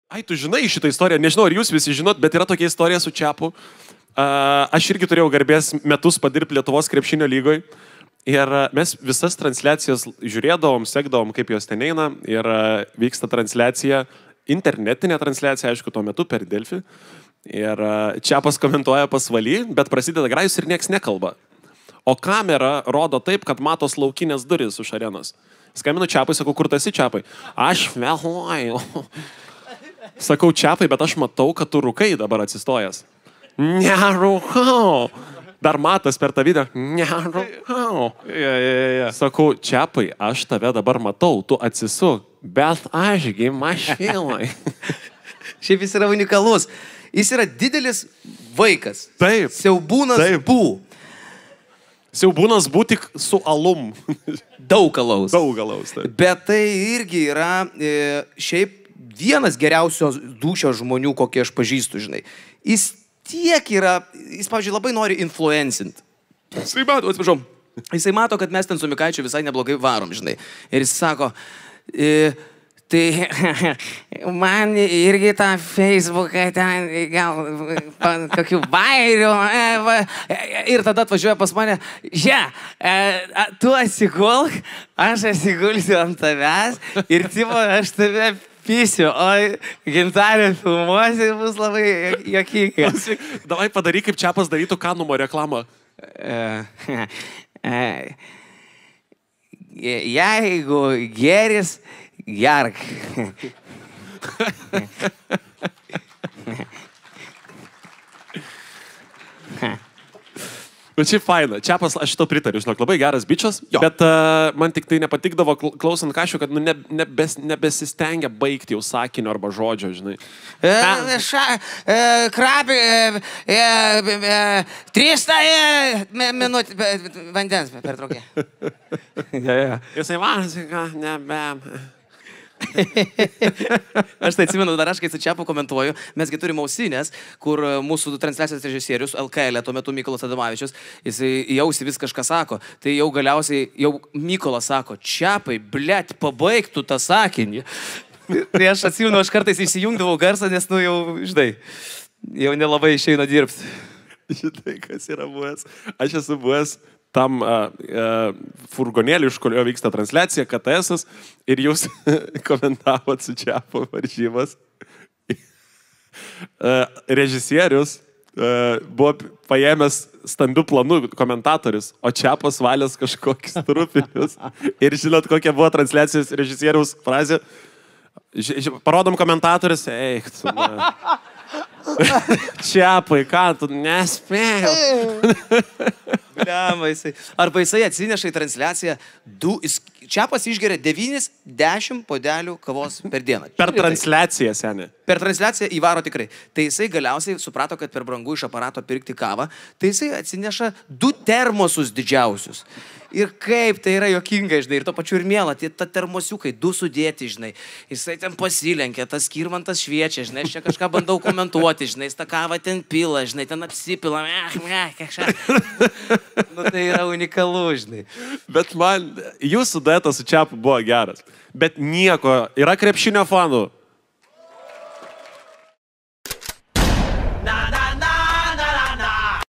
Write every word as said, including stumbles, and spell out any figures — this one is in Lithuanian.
Ai, tu žinai šitą istoriją, nežinau, ar jūs visi žinot, bet yra tokia istorija su Čiapu. Uh, aš irgi turėjau garbės metus padirbti Lietuvos krepšinio lygoj. Ir mes visas transliacijas žiūrėdavom, sekdavom, kaip jos ten eina. Ir uh, vyksta transliacija, internetinė transliacija, aišku, tuo metu per Delfi. Ir uh, Čiapas komentuoja pasvaly, bet prasideda grajus ir nieks nekalba. O kamera rodo taip, kad matos laukinės duris už arenos. Skambinu Čiapai, sakau, kur tas į Čiapai? Aš vėluoju. Sakau, Čiapai, bet aš matau, kad tu rūkai dabar atsistojęs. Nerūkau. Dar matas per tą video. Nerūkau. Ja, ja, ja. Sakau, Čiapai, aš tave dabar matau, tu atsisuk, bet ašgi mašinai. Šiaip jis yra unikalus. Jis yra didelis vaikas. Taip. Siaubūnas Taip. bū. Siaubūnas bū tik su alum. Daug alaus. Daug alaus. Taip. Bet tai irgi yra e, šiaip vienas geriausios dūšio žmonių, kokie aš pažįstu, žinai. Jis tiek yra, jis, pavyzdžiui, labai nori influencinti. Jisai mato, atsiprašau, jisai mato, kad mes ten su Mikaičiu visai neblogai varom, žinai. Ir jis sako, e, tai man irgi tą Facebooką ten gal kokių bairių. Ir tada atvažiuoja pas mane, žia, tu atsigulk, aš atsigulsiu ant tavęs ir tipo aš tave pysiu, o Gintarė filmuosi bus labai juokinga. Davai padaryk, kaip Čiapas darytų Kanumo reklamą. Jeigu geris, gerk. Bet šiaip faina. Čiapas, aš to pritariu, žinok, labai geras bičias, jo. Bet uh, man tik tai nepatikdavo klausant Kašių, kad nu, ne, nebes, nebesistengia baigti jau sakinio arba žodžio, žinai. E, ša, e, krabi, e, e, trys minutės vandens per traukį. Ja, ja. Jisai varasi, ką, nebe... Aš tai atsimenu, dar aš kai su Čiapu komentuoju, mesgi turime ausinės, kur mūsų transliacijos režisierius L K L, tuo metu Mykolas Adamavičius, jis į ausį vis kažką sako, tai jau galiausiai, jau Mykolas sako, Čiapai, blėt, pabaigtų tą sakinį. Tai aš atsimenu, aš kartais įsijungdavau garsą, nes, nu, jau, žinai, jau nelabai išeina dirbti. Žinai, kas yra buvęs? Aš esu buvęs tam uh, uh, furgonėlį, iš kurio vyksta transliacija, K T S-as, ir jūs komentavot su Čiapo varžybas. uh, režisierius uh, buvo paėmęs stambių planų komentatorius, o Čiapas valės kažkokius trupinius. Ir žinot, kokia buvo transliacijos režisieriaus frazė? Ž ž parodom komentatorius, eik, tu, na. Čiapai, ką tu nespėjau? Bliama, jisai. Arba jisai atsineša į transliaciją du, Čiapas išgeria devynis dešimt puodelių kavos per dieną. Per transliaciją, seniai. Per transliaciją įvaro tikrai. Tai jisai galiausiai suprato, kad per brangu iš aparato pirkti kavą, tai jisai atsineša du termosus didžiausius. Ir kaip tai yra juokinga, žinai, ir to pačiu ir mėla, tie ta termosiukai, du sudėti, žinai. Jisai ten pasilenkia, tas skirmantas šviečia, žinai, aš čia kažką bandau komentuoti, žinai, jis tą kavą ten pila, žinai, ten apsipila, meh, meh, kažką. Nu, tai yra unikalu, žinai. Bet man, jūsų duetas su Čiapu buvo geras. Bet nieko, yra krepšinio fanų.